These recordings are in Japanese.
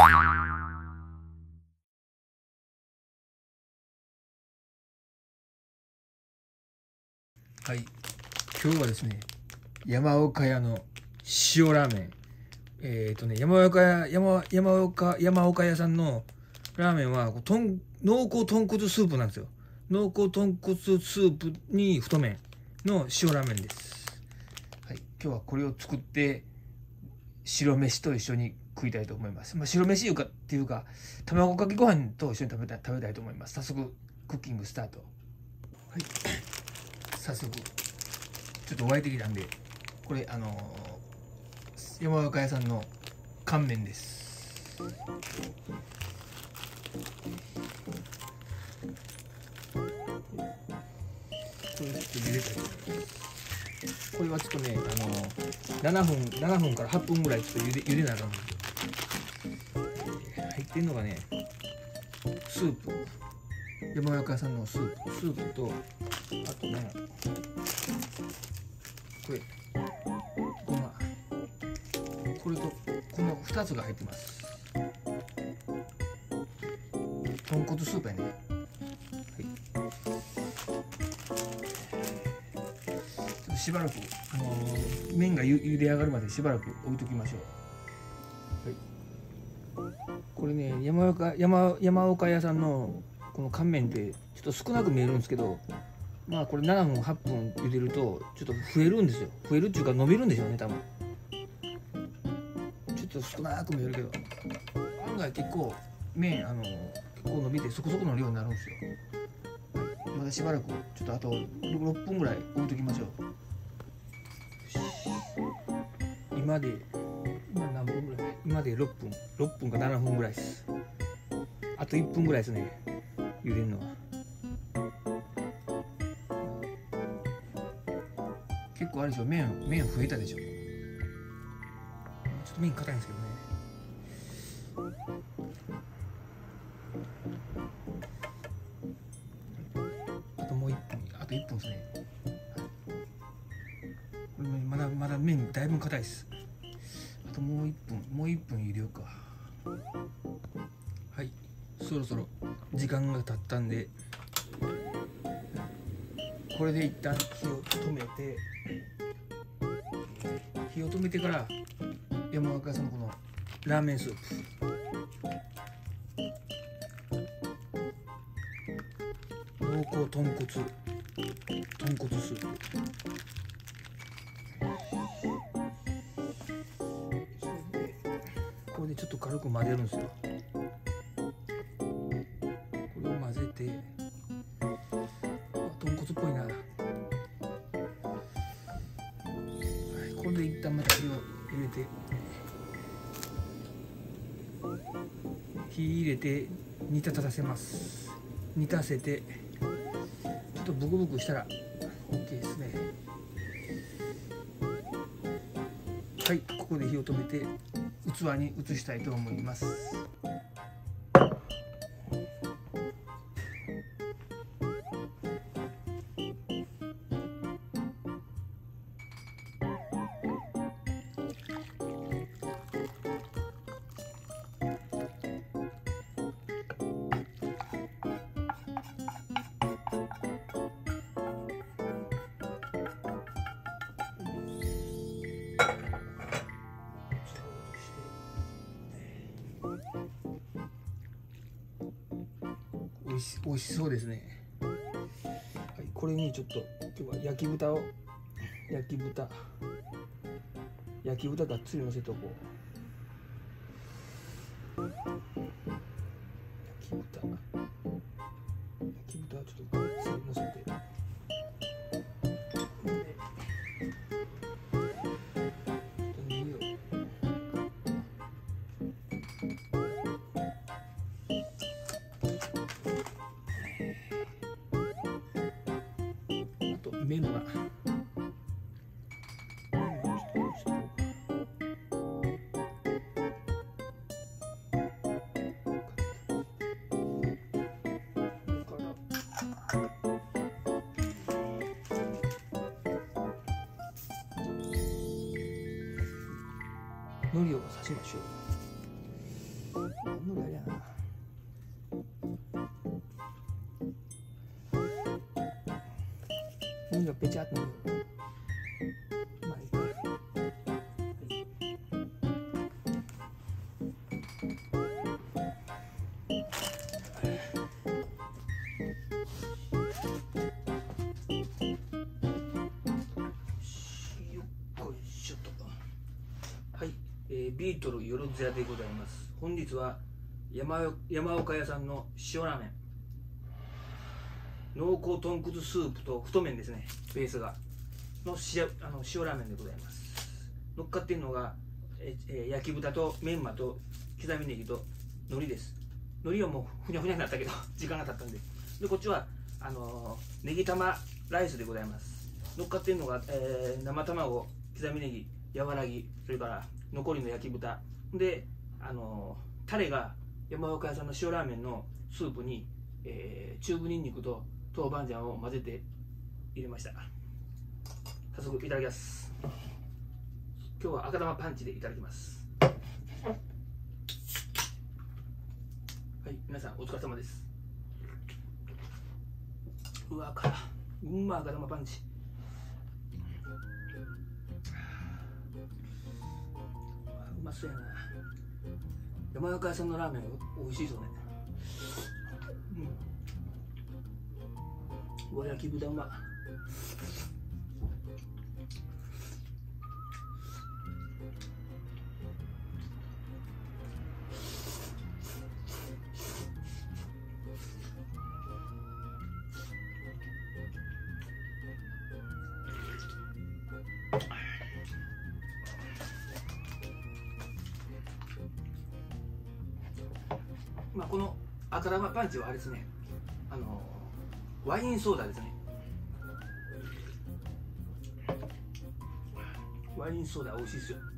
はい、今日はですね、山岡屋の塩ラーメン。山岡屋さんのラーメンは濃厚豚骨スープなんですよ。濃厚豚骨スープに太麺の塩ラーメンです。はい、今日はこれを作って白飯と一緒に食いたいと思います。白飯っていうか卵かけご飯と一緒に食べたいと思います。早速クッキングスタート。はい、早速ちょっと沸いてきたんで、これ山岡屋さんの乾麺です。これちょっと茹でたいと思います。これはちょっとね、7分から8分ぐらいちょっと茹でなあかんんですよ。入ってんのがね、スープ、山岡屋さんのスープと、あとね、これごま、これとこの2つが入ってます。豚骨スープやね。はい、ちょっとしばらく麺が茹で上がるまでしばらく置いときましょう。はい、これね、山岡屋さんのこの乾麺ってちょっと少なく見えるんですけど、まあこれ7分8分茹でるとちょっと増えるんですよ。増えるっていうか伸びるんでしょうね、多分。ちょっと少なく見えるけど、案外結構麺結構伸びてそこそこの量になるんですよ。まだしばらくちょっとあと6分ぐらい置いときましょう。今何分ぐらい？今で6分か7分ぐらいです。あと1分ぐらいですね、茹でるのは。結構あれでしょ、麺増えたでしょ。ちょっと麺硬いんですけどね。あともう1分、あと1分ですね。まだ麺だいぶ硬いです。あともう1分茹でようか。はい、そろそろ時間が経ったんで、これで一旦火を止めてから山岡さんのこのラーメンスープ、濃厚豚骨スープ、これでちょっと軽く混ぜるんですよ。これを混ぜて、豚骨っぽいな。これで一旦また火を入れて煮立たせます。煮立たせてちょっとブクブクしたら OK ですね。はい、ここで火を止めて器に移したいと思います。美味しそうですね。はい、これにちょっと今日は焼き豚がっつりのせておこう。焼き豚はちょっとがっつりのせて、麺は海苔を刺しましょう。 何のあれやな。耳がペチャってなる。まあいいか。ビートルよろずやでございます。本日は山岡屋さんの塩ラーメン、濃厚豚骨スープと太麺ですね、ベースがの塩ラーメンでございます。乗っかっているのが、焼き豚とメンマと刻みネギと海苔です。海苔はもうふにゃふにゃになったけど時間が経ったんで、こっちはネギ玉ライスでございます。乗っかっているのが、生卵、刻みネギ、柔らぎ、それから残りの焼き豚で、タレが山岡屋さんの塩ラーメンのスープに、チューブニンニクと豆板醤を混ぜて入れました。早速いただきます。今日は赤玉パンチでいただきます。はい、皆さんお疲れ様です。うわ、赤玉パンチ。うまそうやな。山岡屋さんのラーメン美味しいそうね。うわ、焼き豚うま。この赤玉パンチはあれですね、ワインソーダですね。ワインソーダ美味しいですよ。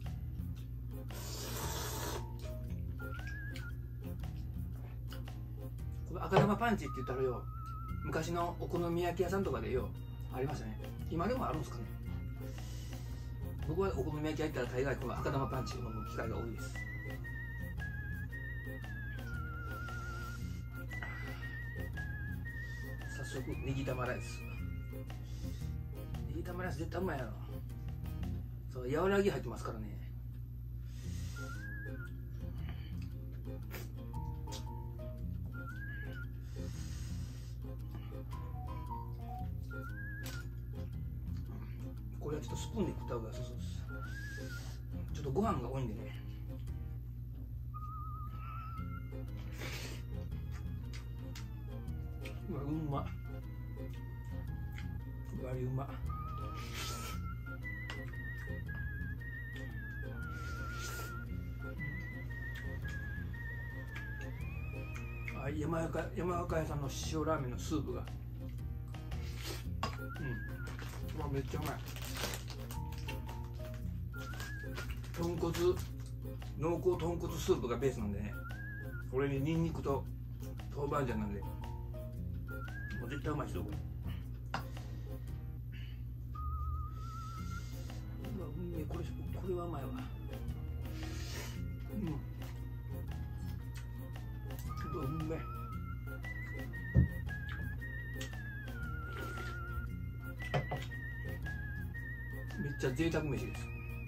この赤玉パンチって言ったらよ、昔のお好み焼き屋さんとかでよありましたね。今でもあるんですかね。僕はお好み焼き屋行ったら大概この赤玉パンチを飲む機会が多いです。早速ネギ玉ライス。ネギ玉ライス絶対うまいやろ。そう、柔らぎ入ってますからね。これはちょっとスプーンで食った方が良さそうです。ちょっとご飯が多いんでね。うわ、うまっ。割りうまっ。山岡屋さんの塩ラーメンのスープがうわ、めっちゃうまい。濃厚豚骨スープがベースなんでね、これにニンニクと豆板醤なんでもう絶対うまいですよこれ。うわ、うめえ。これはうまいわ。うめえ。めっちゃ贅沢飯です。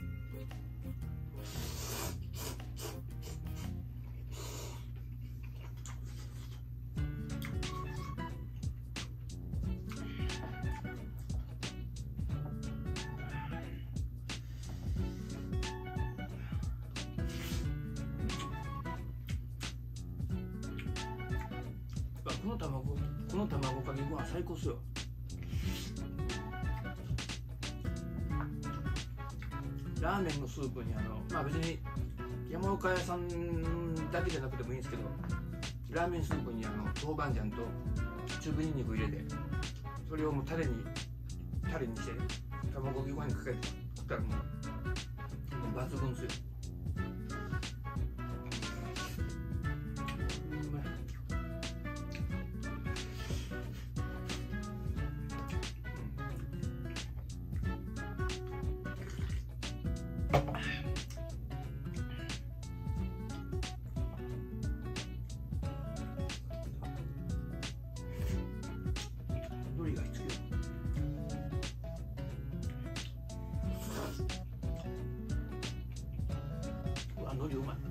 この卵かけご飯最高っすよ。ラーメンのスープに別に山岡屋さんだけじゃなくてもいいんですけど、ラーメンスープに豆板醤とチューブニンニク入れて、それをもうタレにして卵かけご飯にかけて食ったらもう抜群ですよ。 海苔うまい。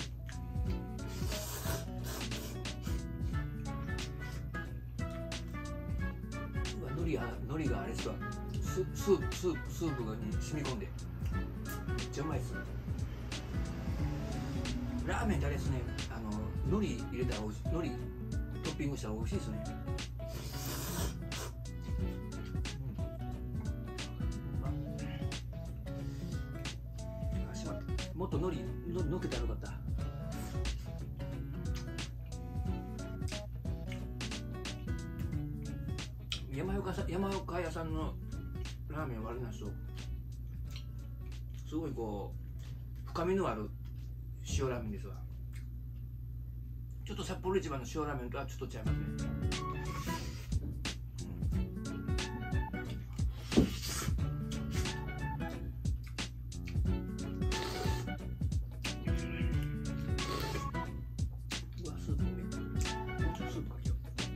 うわ、海苔があれですわ、スープが染み込んでめっちゃうまいです。ラーメンってあれですね、海苔入れたら海苔トッピングしたら美味しいですね。もっと海苔のけたらよかった。山岡屋さんのラーメンはあれなんですよ、すごいこう深みのある塩ラーメンですわ。ちょっと札幌一番の塩ラーメンとはちょっと違いますね。うわ、スープもうちょっとスープかけよう。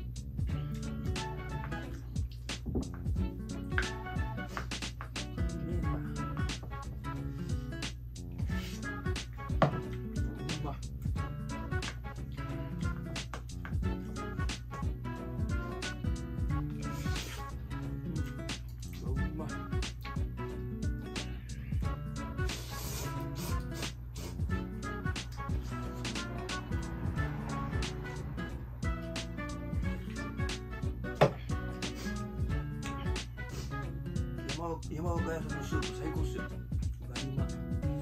山岡屋さんのスープ最高っすよ。うまい。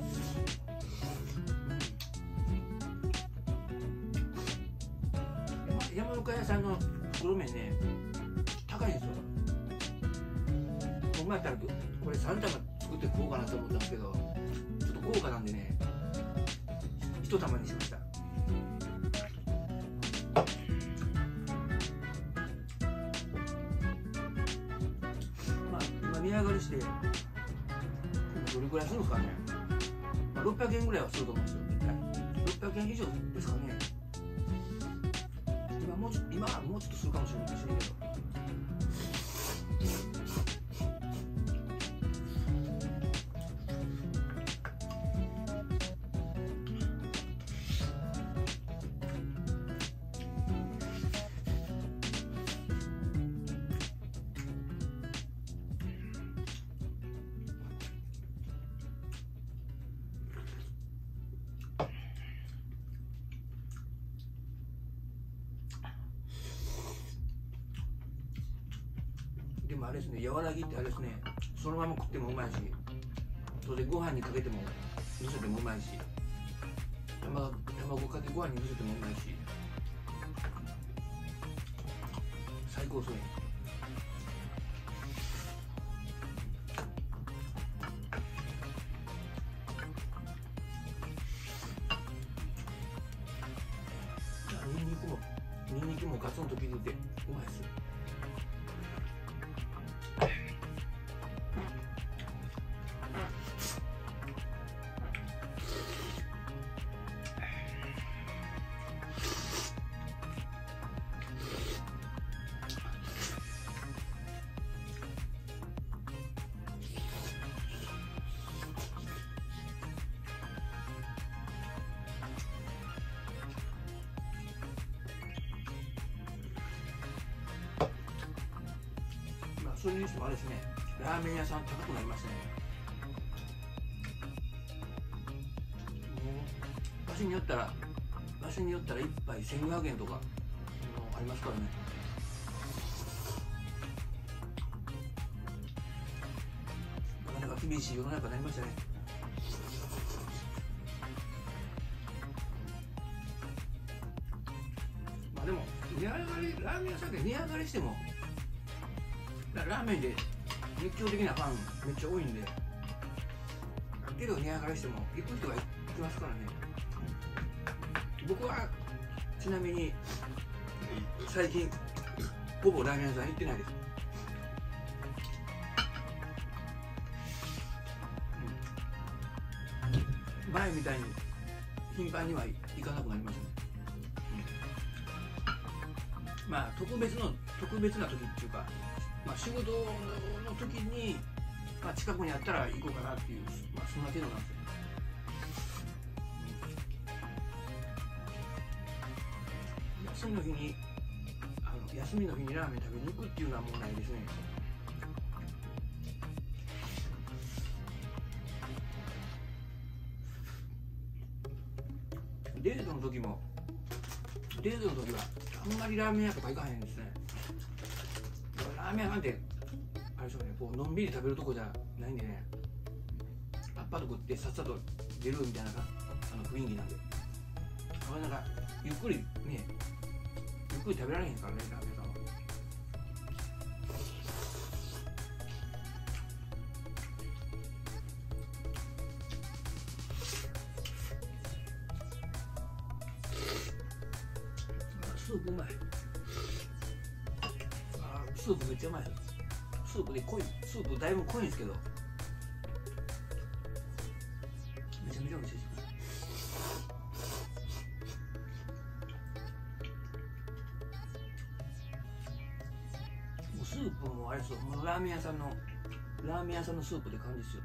山岡屋さんの袋麺ね、高いんですよ。この前やったらこれ3玉作って食おうかなと思ったんですけど、ちょっと高価なんでね、1玉にしました。値上がりしてどれくらいするんですかね。600円ぐらいはすると思うんですよ。600円以上ですかね。今はもうちょっとするかもしれないけど。でもあれですね、柔らぎってあれですね、そのまま食ってもうまいし、それでご飯にかけてものせてもうまいし、卵かけご飯にのせてもうまいし、最高ですね。ニンニクもガツンと効いててうまいです。そういう人もあれですね、ラーメン屋さん高くなりますね。場所によったら1杯1500円とかありますからね。なかなか厳しい世の中になりましたね。まあでもラーメン屋さんで値上がりしてもラーメンで熱狂的なファンめっちゃ多いんで、ある程度値上がりしても行く人が行きますからね。僕はちなみに最近ほぼラーメン屋さん行ってないです。前みたいに頻繁には行かなくなりましたね。まあ特別な時っていうか、仕事の時に、近くにあったら行こうかなっていう、そんな程度なんですよ。 休みの日に休みの日にラーメン食べに行くっていうのはもうないですね。デートの時はあんまりラーメン屋とか行かへんですね。ラーメン屋なんてあれでしょうね、こうのんびり食べるとこじゃないんでね、パッパと食ってさっさと出るみたいな雰囲気なんで、なんかゆっくり食べられへんからね、ラーメンさんは。スープうまい。スープめっちゃうまい。スープで濃い、スープだいぶ濃いんですけど、めちゃめちゃ美味しいです。もうスープもあれですよ、もうラーメン屋さんのスープで感じですよ。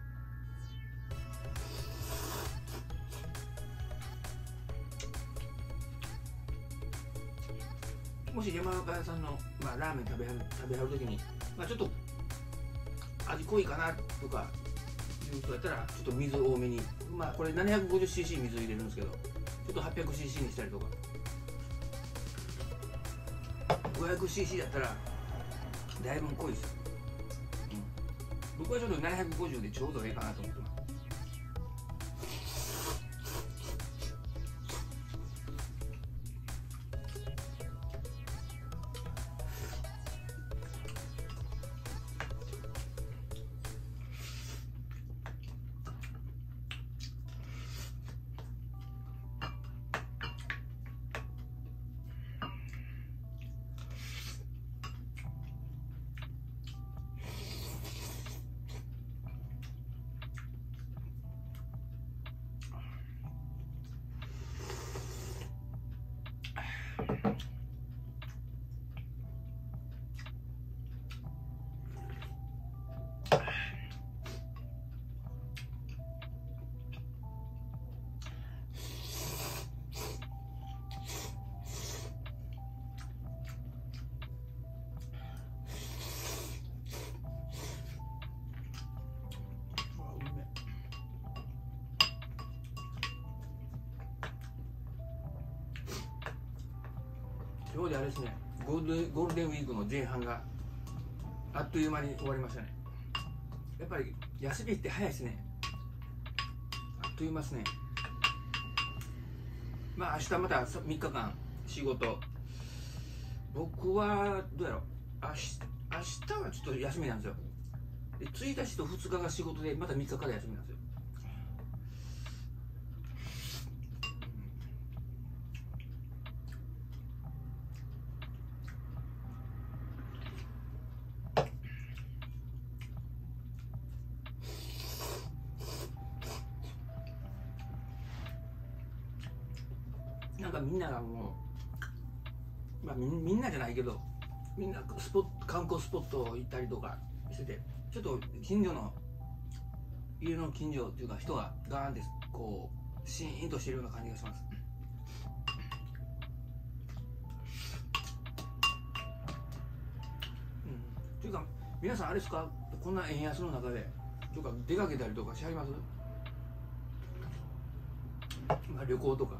もし山岡屋さんの、ラーメン食べはるときに、ちょっと味濃いかなとかいう人やったら、ちょっと水多めに、これ 750cc 水入れるんですけど、ちょっと 800cc にしたりとか、500cc だったらだいぶ濃いですよ。僕はちょっと750でちょうどいいかなと思ってます。今日であれですね、ゴールデンウィークの前半があっという間に終わりましたね。やっぱり休みって早いですね。あっという間ですね。明日また3日間仕事。僕はどうやろう、明日はちょっと休みなんですよ。で1日と2日が仕事で、また3日から休みなんですよ。なんかみんながもう、みんなじゃないけど、みんな観光スポット行ったりとかしてて、ちょっと家の近所っていうか人がガーンってこうシーンとしてるような感じがします。というか皆さんあれですか、こんな円安の中でとか出かけたりとかしはります？旅行とか。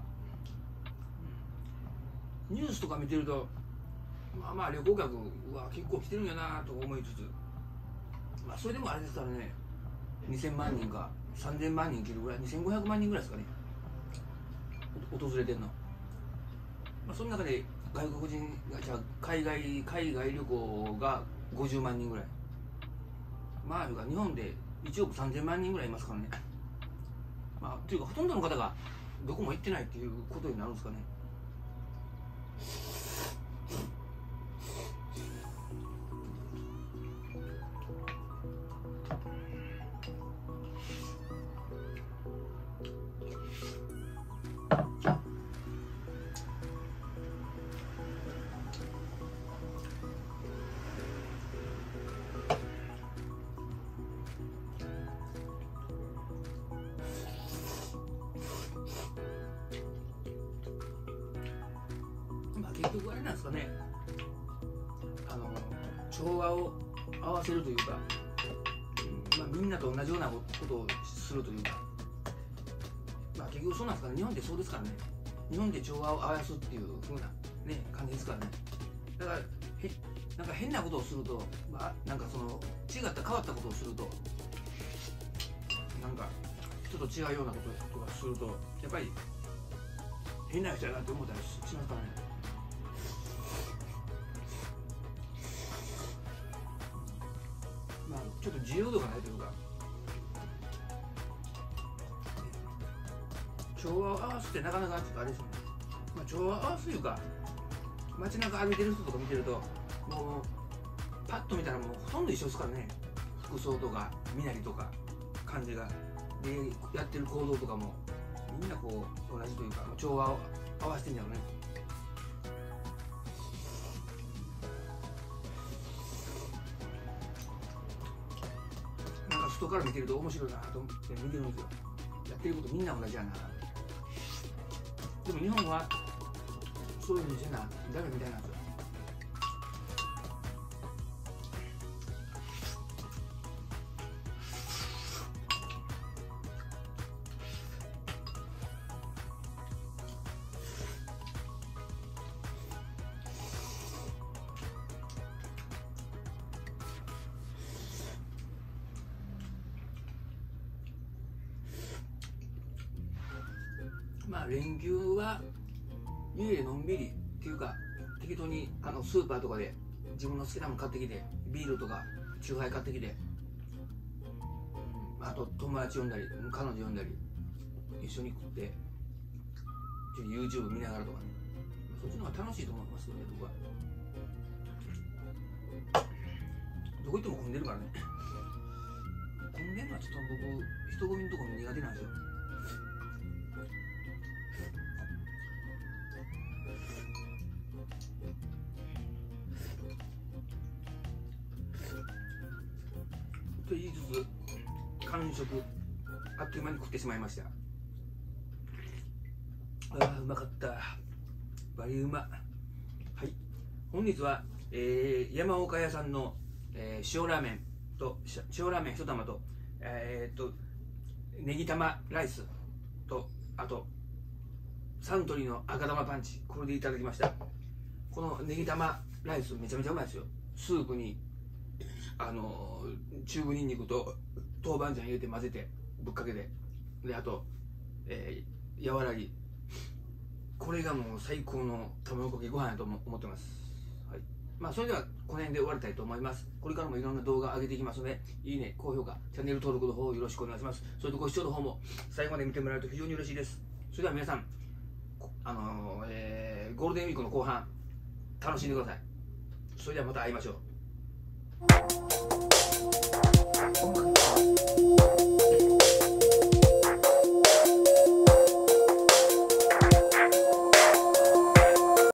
ニュースとか見てると、旅行客は結構来てるんやなと思いつつ、それでもあれですからね、2000万人か3000万人来るぐらい、2500万人ぐらいですかね、訪れてるの。その中で外国人が、じゃあ海外旅行が50万人ぐらい、日本で1億3000万人ぐらいいますからね。というかほとんどの方がどこも行ってないっていうことになるんですかね。 結局あれなんですかね、調和を合わせるというか、まあ、みんなと同じようなことをするというか、まあ、結局そうなんですかね。日本ってそうですからね。日本で調和を合わすっていう風な、ね、感じですからね。だからなんか変なことをすると、まあ、なんかその違った変わったことをすると、なんかちょっと違うようなこととかすると、やっぱり変な人やなって思ったりしますからね。まあちょっと自由度がないというか、調和を合わせってなかなかちょっとあれですよね。まあ、調和を合わせというか、街中歩いてる人とか見てると、もうパッと見たらもうほとんど一緒ですからね。服装とか身なりとか感じがで、やってる行動とかもみんなこう同じというか、調和を合わせてんだろうね。なんか外から見てると面白いなと思って見てるんですよ。やってることみんな同じやな。でも日本はそういうふうにせなダメみたいなんですよ。まあ連休は家でのんびりっていうか、適当にスーパーとかで自分の好きなもの買ってきて、ビールとかチューハイ買ってきて、あと友達呼んだり彼女呼んだり一緒に食って、ちょっと YouTube 見ながらとかね、そっちの方が楽しいと思いますけどね。僕はどこ行っても混んでるからね。混んでるのはちょっと僕人混みのところ苦手なんですよ。と言いつつ完食あっという間に食ってしまいました。うまかった。バリうま。はい、本日は、山岡屋さんの、塩ラーメン1玉と、ネギ玉ライスと、あとサントリーの赤玉パンチ、これでいただきました。このネギ玉ライスめちゃめちゃうまいですよ。スープにチューブニンニクと豆板醤入れて混ぜてぶっかけて、であと、柔らぎ、これがもう最高の卵かけご飯やと思ってます。はい、まあそれではこの辺で終わりたいと思います。これからもいろんな動画上げていきますので、いいね、高評価、チャンネル登録の方よろしくお願いします。それとご視聴の方も最後まで見てもらえると非常に嬉しいです。それでは皆さん、ゴールデンウィークの後半楽しんでください。それではまた会いましょう。